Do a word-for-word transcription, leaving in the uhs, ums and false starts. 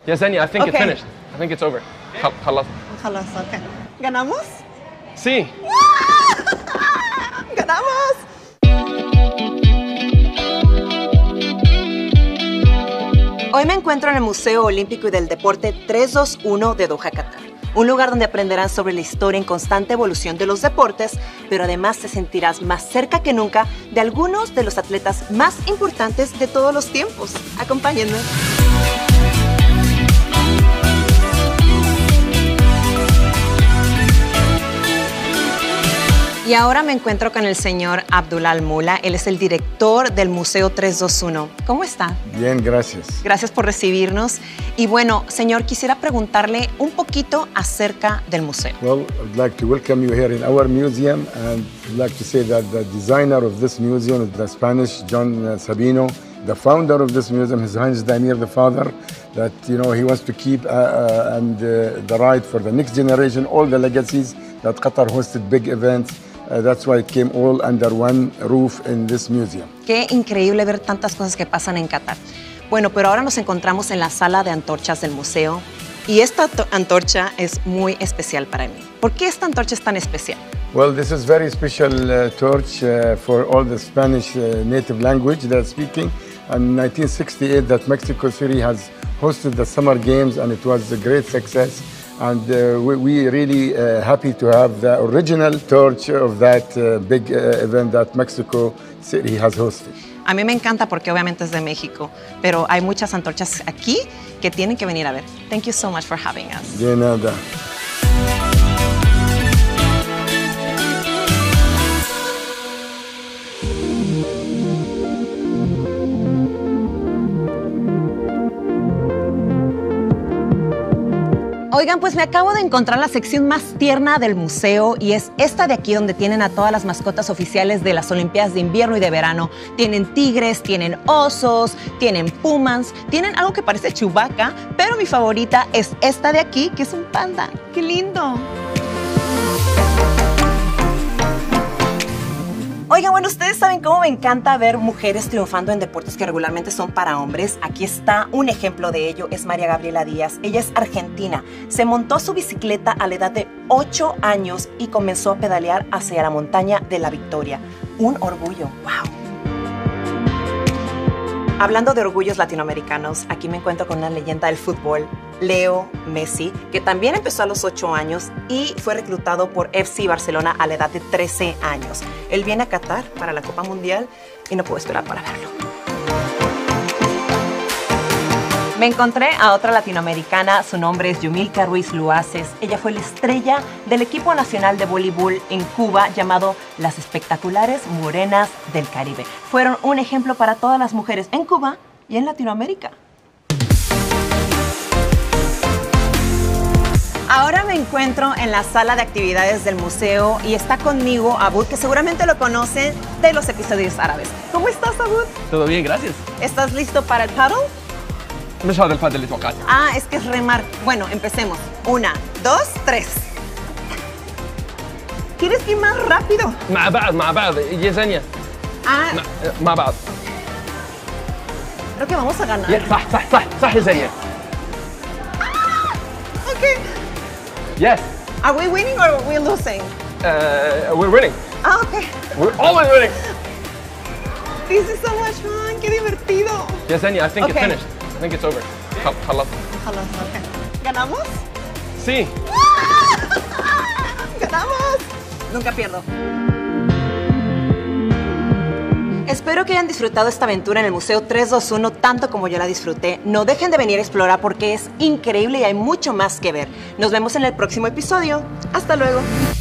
Yesenia, I think Okay. it's finished. I think it's over. خل- خلص. خلاص, okay. ¿Ganamos? Sí. ¡Ganamos! Hoy me encuentro en el Museo Olímpico y del Deporte trescientos veintiuno de Doha, Qatar. Un lugar donde aprenderán sobre la historia en constante evolución de los deportes, pero además te sentirás más cerca que nunca de algunos de los atletas más importantes de todos los tiempos. Acompáñenme. Y ahora me encuentro con el señor Abdullah Al-Mula. Él es el director del Museo trescientos veintiuno. ¿Cómo está? Bien, gracias. Gracias por recibirnos. Y bueno, señor, quisiera preguntarle un poquito acerca del museo. Well, I'd like to welcome you here in our museum, and I'd like to say that the designer of this museum is the Spanish John uh, Sabino. The founder of this museum is Heinz Daimir, the father, that, you know, he wants to keep uh, uh, and uh, the right for the next generation, all the legacies that Qatar hosted big events. Uh, that's why it came all under one roof in this museum. Qué increíble ver tantas cosas que pasan en Qatar. Bueno, pero ahora nos encontramos en la sala de antorchas del museo y esta antorcha es muy especial para mí. ¿Por qué esta antorcha es tan especial? Well, this is very special uh, torch uh, for all the Spanish uh, native language they're speaking. In nineteen sixty-eight, that Mexico City has hosted the Summer Games, and it was a great success. And uh, we, we really uh, happy to have the original torch of that uh, big uh, event that Mexico City has hosted. A mí me encanta porque obviamente es de México, pero hay muchas antorchas aquí que tienen que venir a ver. Thank you so much for having us. De nada. Oigan, pues me acabo de encontrar la sección más tierna del museo y es esta de aquí donde tienen a todas las mascotas oficiales de las Olimpiadas de invierno y de verano. Tienen tigres, tienen osos, tienen pumas, tienen algo que parece Chewbacca, pero mi favorita es esta de aquí, que es un panda. ¡Qué lindo! Oigan, bueno, ustedes saben cómo me encanta ver mujeres triunfando en deportes que regularmente son para hombres. Aquí está un ejemplo de ello, es María Gabriela Díaz. Ella es argentina. Se montó a su bicicleta a la edad de ocho años y comenzó a pedalear hacia la montaña de la Victoria. Un orgullo. ¡Wow! Hablando de orgullos latinoamericanos, aquí me encuentro con una leyenda del fútbol, Leo Messi, que también empezó a los ocho años y fue reclutado por F C Barcelona a la edad de trece años. Él viene a Qatar para la Copa Mundial y no puedo esperar para verlo. Me encontré a otra latinoamericana, su nombre es Yumilka Ruiz Luaces. Ella fue la estrella del equipo nacional de voleibol en Cuba llamado Las Espectaculares Morenas del Caribe. Fueron un ejemplo para todas las mujeres en Cuba y en Latinoamérica. Ahora me encuentro en la sala de actividades del museo y está conmigo Abud, que seguramente lo conocen de los episodios árabes. ¿Cómo estás, Abud? Todo bien, gracias. ¿Estás listo para el paddle? مش هذا الفادي اللي توقعته. Ah, es que es remar. Bueno, empecemos. Una, dos, tres. Tienes que ir más rápido. مع بعض مع بعض يسenia. Ah, مع, مع بعض. creo que vamos a ganar. Yes, صح صح صح صح يسenia. Okay. Yes. Are we winning or are we losing? Uh, we're winning. Ah, okay. We're always winning. This is so much fun. Qué divertido. Yesenia, I think Okay. it's finished. I think it's over. خل- خلص. Ojalá, okay. ¿Ganamos? Sí. ¡Ganamos! Nunca pierdo. Espero que hayan disfrutado esta aventura en el Museo trescientos veintiuno tanto como yo la disfruté. No dejen de venir a explorar porque es increíble y hay mucho más que ver. Nos vemos en el próximo episodio. Hasta luego.